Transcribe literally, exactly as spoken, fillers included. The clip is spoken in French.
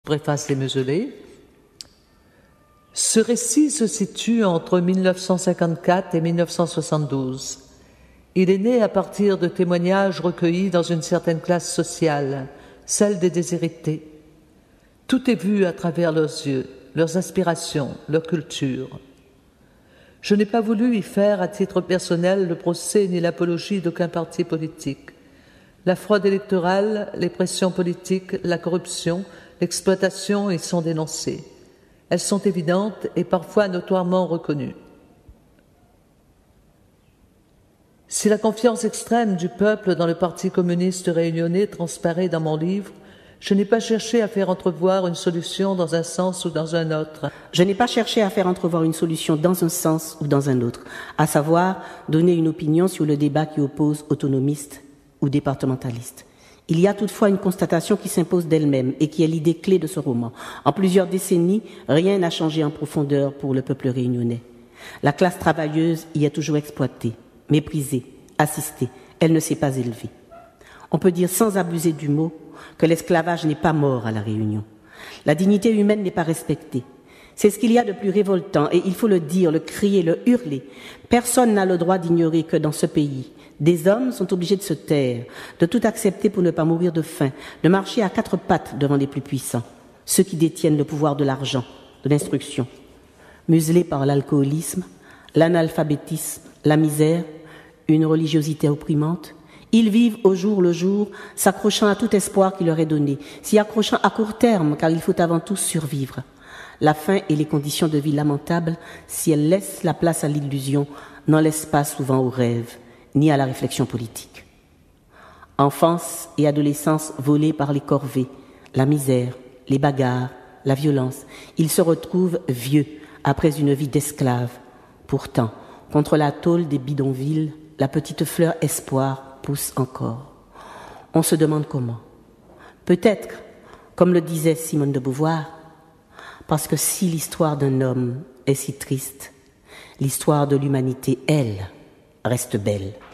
Préface démesurée. Ce récit se situe entre mille neuf cent cinquante-quatre et mille neuf cent soixante-douze. Il est né à partir de témoignages recueillis dans une certaine classe sociale, celle des déshérités. Tout est vu à travers leurs yeux, leurs aspirations, leur culture. Je n'ai pas voulu y faire, à titre personnel, le procès ni l'apologie d'aucun parti politique. La fraude électorale, les pressions politiques, la corruption, l'exploitation y sont dénoncées. Elles sont évidentes et parfois notoirement reconnues. Si la confiance extrême du peuple dans le Parti communiste réunionnais transparaît dans mon livre, je n'ai pas cherché à faire entrevoir une solution dans un sens ou dans un autre. Je n'ai pas cherché à faire entrevoir une solution dans un sens ou dans un autre, à savoir donner une opinion sur le débat qui oppose autonomistes ou départementalistes. Il y a toutefois une constatation qui s'impose d'elle-même et qui est l'idée clé de ce roman. En plusieurs décennies, rien n'a changé en profondeur pour le peuple réunionnais. La classe travailleuse y est toujours exploitée, méprisée, assistée. Elle ne s'est pas élevée. On peut dire sans abuser du mot que l'esclavage n'est pas mort à La Réunion. La dignité humaine n'est pas respectée. C'est ce qu'il y a de plus révoltant et il faut le dire, le crier, le hurler. Personne n'a le droit d'ignorer que dans ce pays, des hommes sont obligés de se taire, de tout accepter pour ne pas mourir de faim, de marcher à quatre pattes devant les plus puissants, ceux qui détiennent le pouvoir de l'argent, de l'instruction. Muselés par l'alcoolisme, l'analphabétisme, la misère, une religiosité opprimante, ils vivent au jour le jour, s'accrochant à tout espoir qui leur est donné, s'y accrochant à court terme, car il faut avant tout survivre. La faim et les conditions de vie lamentables, si elles laissent la place à l'illusion, n'en laissent pas souvent au rêve, ni à la réflexion politique. Enfance et adolescence volées par les corvées, la misère, les bagarres, la violence, ils se retrouvent vieux après une vie d'esclaves. Pourtant, contre la tôle des bidonvilles, la petite fleur espoir pousse encore. On se demande comment. Peut-être, comme le disait Simone de Beauvoir, parce que si l'histoire d'un homme est si triste, l'histoire de l'humanité, elle, reste belle.